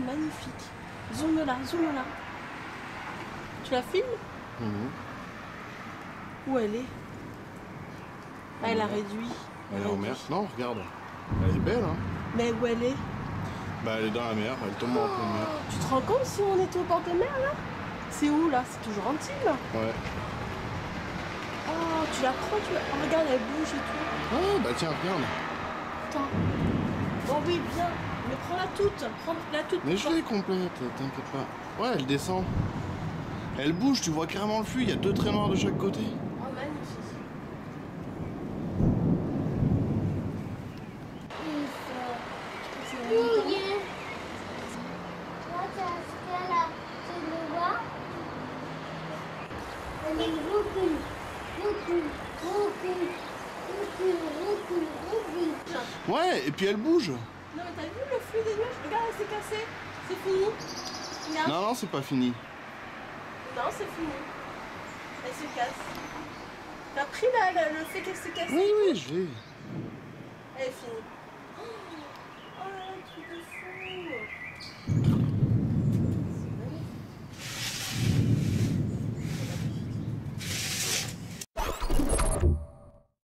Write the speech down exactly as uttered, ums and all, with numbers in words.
magnifique. Zoom là, zoom là. Tu la filmes? Mmh. Où elle est? Ah, elle a réduit. Elle est en mer. Non, regarde. Elle est belle, hein. Mais où elle est? Bah, elle est dans la mer. Elle tombe en pleine mer. Tu te rends compte si on était au bord de mer là? C'est où là? C'est toujours Antibes là? Ouais. Oh, tu la prends, tu la... Oh, regarde, elle bouge et tout. Ah, bah tiens, regarde. Attends. Oh oui, bien. Mais prends-la toute. Prends-la toute. Mais je l'ai complète, t'inquiète pas. Ouais, elle descend. Elle bouge, tu vois carrément le flux. Il y a deux traits noirs de chaque côté. Oh, magnifique. Ouais, et puis elle bouge. Non mais t'as vu le flux des nuages? Regarde, elle s'est cassée. C'est fini. Regarde. Non, non, c'est pas fini. Non, c'est fini. Elle se casse. T'as pris là, le fait qu'elle s'est cassée? Oui, oui, je l'ai. Elle est finie.